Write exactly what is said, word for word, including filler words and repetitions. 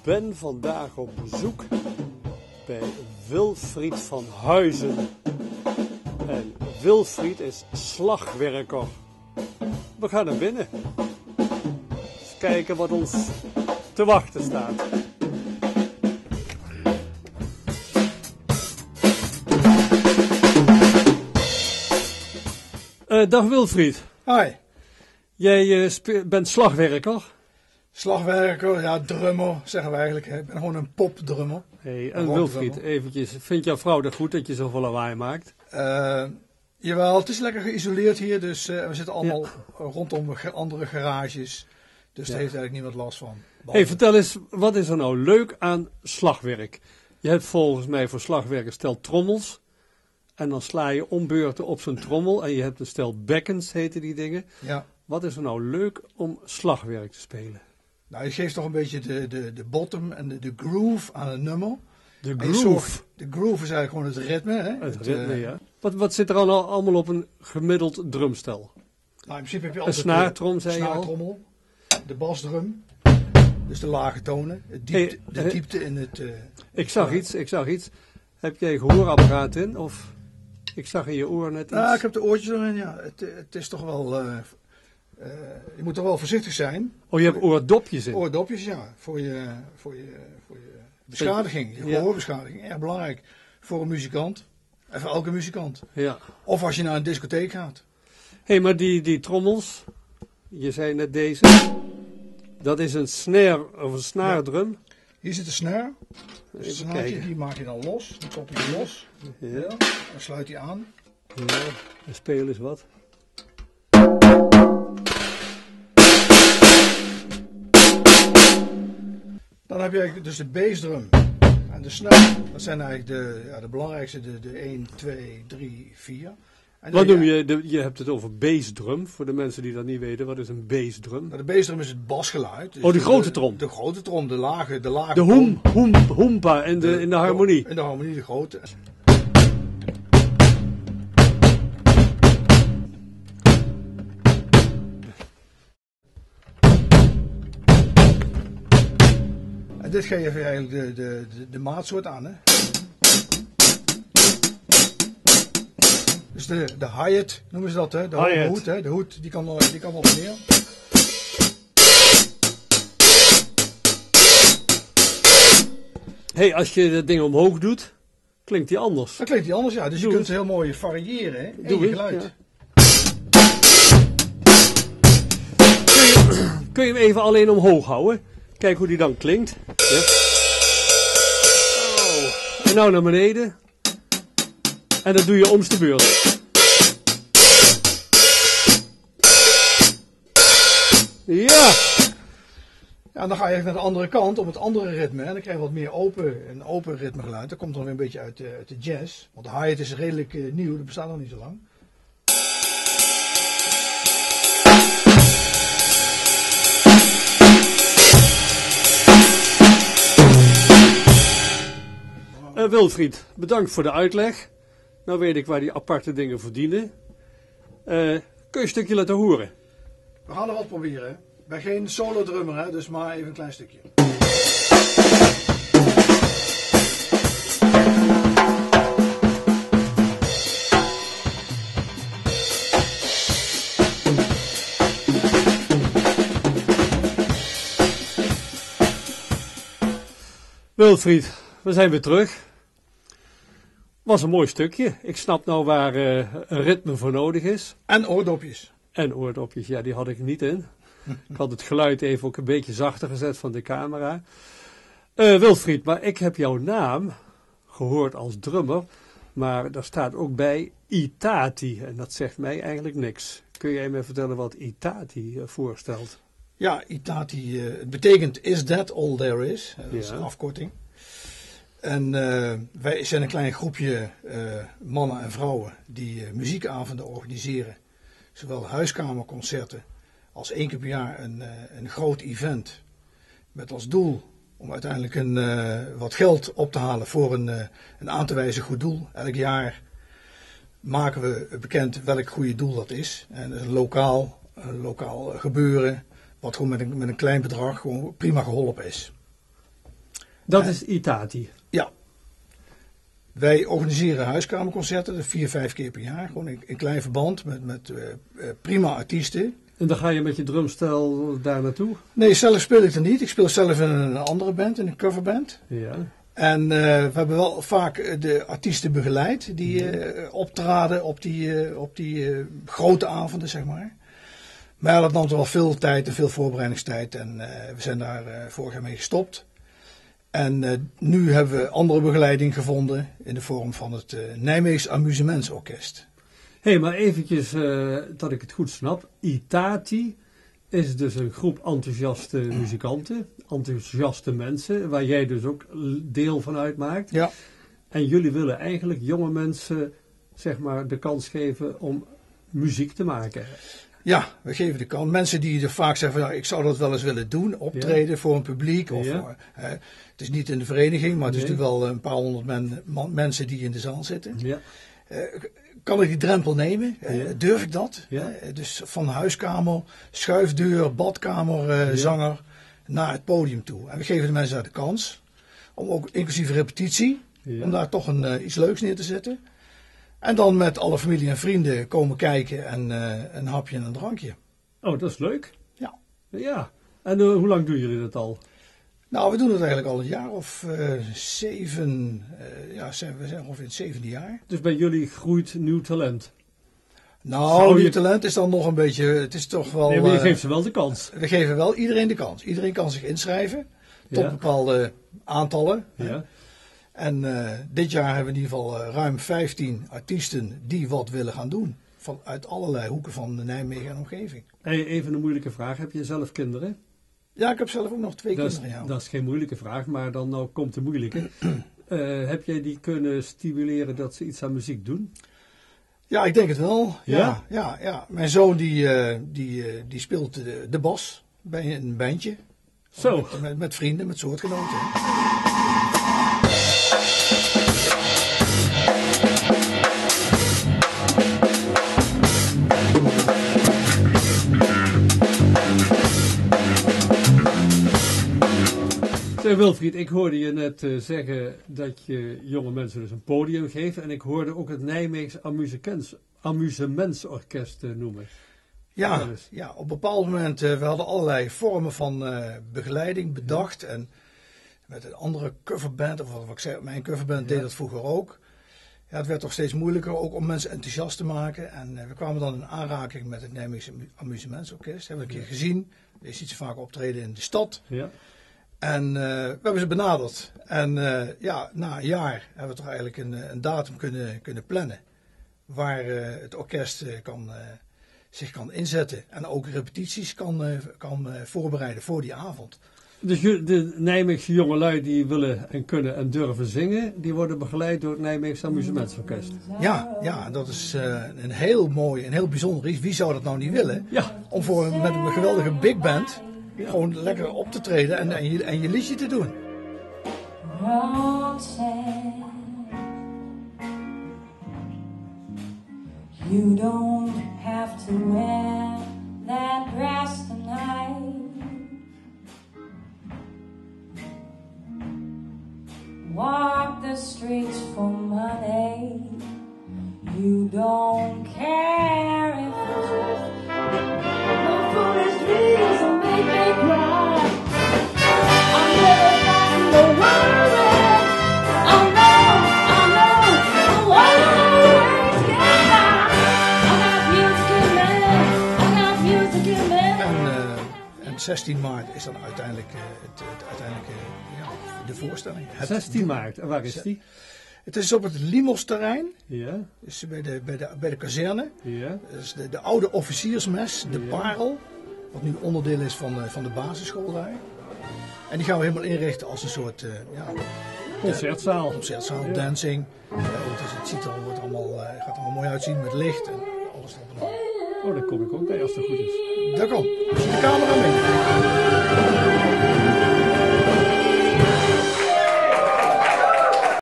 ben vandaag op bezoek bij Wilfried van Huizen. En Wilfried is slagwerker. We gaan naar binnen. Eens kijken wat ons te wachten staat. Uh, dag Wilfried. Hi. Jij uh, spe- bent slagwerker. Slagwerker, ja, drummer zeggen we eigenlijk. Ik ben gewoon een popdrummer. Hey, en Wilfried, eventjes, vindt jouw vrouw dat goed dat je zoveel lawaai maakt? Uh, jawel, het is lekker geïsoleerd hier, dus uh, we zitten allemaal ja. rondom ge- andere garages. Dus ja. daar heeft eigenlijk niemand last van. Hé, hey, vertel eens, wat is er nou leuk aan slagwerk? Je hebt volgens mij voor slagwerk een stel trommels. En dan sla je om beurten op zo'n trommel. En je hebt een stel bekkens, heten die dingen. Ja. Wat is er nou leuk om slagwerk te spelen? Nou, je geeft toch een beetje de, de, de bottom en de, de groove aan het nummer. De groove? Zorgt, de groove is eigenlijk gewoon het ritme. Hè? Het, het ritme, uh, ja. Wat, wat zit er al, allemaal op een gemiddeld drumstel? Nou, in principe heb je altijd een snaartrom, zei je al. Snaartrommel, de basdrum, dus de lage tonen, het diepte, hey, de diepte in het... Uh, ik zag uh, iets, ik zag iets. Heb jij gehoorapparaat in? Of ik zag in je oor net iets. Ja, ik heb de oortjes erin, ja. Het, het is toch wel... Uh, uh, je moet toch wel voorzichtig zijn. Oh, je hebt oordopjes in? Oordopjes, ja. Voor je, voor je, voor je beschadiging, je gehoorbeschadiging. Erg belangrijk voor een muzikant. En voor elke muzikant. Ja. Of als je naar een discotheek gaat. Hé, hey, maar die, die trommels, je zei net deze, dat is een snare of een snaardrum. Ja. Hier zit de snare. Dus het snaartje, die maak je dan los. Die koppel je los. Ja. Ja. Dan sluit hij aan. Ja, en speel eens wat. Dan heb je eigenlijk dus de bassdrum en de snare. Dat zijn eigenlijk de, ja, de belangrijkste, de, de één, twee, drie, vier. En wat noem je, de, je hebt het over bassdrum, voor de mensen die dat niet weten, wat is een bassdrum? Nou, de bassdrum is het basgeluid. Dus oh, die de, grote trom. De, de grote trom, de lage, de lage De hoem, hoem, hoempa in de, in de harmonie. In de harmonie, de grote. En dit geef je eigenlijk de, de, de, de maatsoort aan, hè. Dus de, de hi-hat noemen ze dat, hè? De hoge hoed, hè? De hoed die kan, die kan op en neer. Hé, hey, als je dat ding omhoog doet, klinkt die anders. Dan klinkt die anders, ja. Dus Doe je kunt het heel mooi variëren, hè? In je geluid. Ja. Kun, je, kun je hem even alleen omhoog houden? Kijk hoe die dan klinkt. Ja. Oh. En nou naar beneden. En dat doe je om's de beurt. Ja! Ja, en dan ga je naar de andere kant, op het andere ritme. En dan krijg je wat meer open, een open ritmegeluid. Dat komt dan weer een beetje uit de, uit de jazz. Want de hi-hat is redelijk uh, nieuw, dat bestaat nog niet zo lang. Uh, Wilfried, bedankt voor de uitleg. Nou weet ik waar die aparte dingen verdienen. Uh, kun je een stukje laten horen? We gaan er wat proberen. Ik ben geen solo drummer, hè, dus maar even een klein stukje. Wilfried, we zijn weer terug. Was een mooi stukje. Ik snap nou waar uh, een ritme voor nodig is. En oordopjes. En oordopjes, ja, die had ik niet in. Ik had het geluid even ook een beetje zachter gezet van de camera. Uh, Wilfried, maar ik heb jouw naam gehoord als drummer. Maar daar staat ook bij Itati. En dat zegt mij eigenlijk niks. Kun jij me vertellen wat Itati uh, voorstelt? Ja, Itati, uh, het betekent Is That All There Is? Dat is ja. een afkorting. En uh, wij zijn een klein groepje uh, mannen en vrouwen die uh, muziekavonden organiseren. Zowel huiskamerconcerten als één keer per jaar een, uh, een groot event. Met als doel om uiteindelijk een, uh, wat geld op te halen voor een, uh, een aan te wijzen goed doel. Elk jaar maken we bekend welk goede doel dat is. En dat is een lokaal, een lokaal gebeuren wat gewoon met een, met een klein bedrag gewoon prima geholpen is. Dat en, is Itati? Ja. Wij organiseren huiskamerconcerten, vier, vijf keer per jaar. Gewoon in, in klein verband met, met uh, prima artiesten. En dan ga je met je drumstel daar naartoe? Nee, zelf speel ik er niet. Ik speel zelf in een andere band, in een coverband. Ja. En uh, we hebben wel vaak de artiesten begeleid die uh, optraden op die, uh, op die uh, grote avonden, zeg maar. Maar dat nam toch wel veel tijd en veel voorbereidingstijd. En uh, we zijn daar uh, vorig jaar mee gestopt. En uh, nu hebben we andere begeleiding gevonden in de vorm van het uh, Nijmeegs Amusementsorkest. Hé, hey, maar eventjes uh, dat ik het goed snap. Itati is dus een groep enthousiaste muzikanten, enthousiaste mensen, waar jij dus ook deel van uitmaakt. Ja. En jullie willen eigenlijk jonge mensen, zeg maar, de kans geven om muziek te maken. Ja, we geven de kans. Mensen die er vaak zeggen van, nou, ik zou dat wel eens willen doen, optreden ja. voor een publiek. Of ja. voor, hè, het is niet in de vereniging, maar het nee. is natuurlijk wel een paar honderd men, man, mensen die in de zaal zitten. Ja. Uh, kan ik die drempel nemen? Uh, ja. Durf ik dat? Ja. Uh, dus van huiskamer, schuifdeur, badkamer, uh, ja. zanger naar het podium toe. En we geven de mensen daar de kans om ook inclusief repetitie, ja. om daar toch een, uh, iets leuks neer te zetten. En dan met alle familie en vrienden komen kijken en uh, een hapje en een drankje. Oh, dat is leuk. Ja. Ja. En uh, hoe lang doen jullie dat al? Nou, we doen het eigenlijk al een jaar of uh, zeven. Uh, ja, zijn, we zijn ongeveer in het zevende jaar. Dus bij jullie groeit nieuw talent? Nou, nieuw je... talent is dan nog een beetje, het is toch wel... Nee, maar je uh, geeft ze wel de kans. We geven wel iedereen de kans. Iedereen kan zich inschrijven tot ja. bepaalde aantallen. Ja. En uh, dit jaar hebben we in ieder geval uh, ruim vijftien artiesten die wat willen gaan doen. Van, uit allerlei hoeken van de Nijmegen en omgeving. Hey, even een moeilijke vraag. Heb je zelf kinderen? Ja, ik heb zelf ook nog twee dat kinderen. Is, ja. Dat is geen moeilijke vraag, maar dan nou komt de moeilijke. uh, heb jij die kunnen stimuleren dat ze iets aan muziek doen? Ja, ik denk het wel. Ja, ja, ja. ja. Mijn zoon die, uh, die, uh, die speelt de, de bas bij een bandje. Zo. Met, met, met vrienden, met soortgenoten. Zeg Wilfried, ik hoorde je net uh, zeggen dat je jonge mensen dus een podium geeft. En ik hoorde ook het Nijmeegs Amusementsorkest uh, noemen. Ja, ja, op een bepaald moment, uh, we hadden allerlei vormen van uh, begeleiding bedacht. Ja. En met een andere coverband, of wat ik zei, mijn coverband ja. deed dat vroeger ook. Ja, het werd toch steeds moeilijker ook om mensen enthousiast te maken. En uh, we kwamen dan in aanraking met het Nijmeegs Amusementsorkest. Hebben we een keer gezien. Je ziet ze vaak optreden in de stad. Ja. En uh, we hebben ze benaderd. En uh, ja, na een jaar hebben we toch eigenlijk een, een datum kunnen, kunnen plannen. Waar uh, het orkest uh, kan, uh, zich kan inzetten. En ook repetities kan, uh, kan uh, voorbereiden voor die avond. Dus de Nijmeegse jongelui die willen en kunnen en durven zingen, die worden begeleid door het Nijmeegs Amusementsorkest. Ja, ja, dat is uh, een heel mooi en heel bijzonder iets. Wie zou dat nou niet willen? Ja. Om voor, met een geweldige big band ja. gewoon lekker op te treden en, en, je, en je liedje te doen. You don't have to wear that dress tonight. Walk the streets for money. You don't care if it's just no foolish dreams will make me cry. I'm never find the worry. I know, I know, the worries get by. I got music in me, I got music in me. En, uh, en zestien maart is dan uiteindelijk uh, het, het uiteindelijke uh, ja, de voorstelling. Het zestien maart, en waar is die? Het is op het Limos-terrein, ja. Dus bij de, bij de, bij de kazerne. Ja. Dus de, de oude officiersmes, de ja. Parel, wat nu onderdeel is van, van de basisschool daar. En die gaan we helemaal inrichten als een soort uh, ja, concertzaal, concertzaal ja. dancing. Ja, het, is, het ziet er, wordt allemaal, uh, gaat allemaal mooi uitzien met licht en alles erop en erop. Oh, daar kom ik ook bij als het goed is. Daar komt. Dus de camera mee.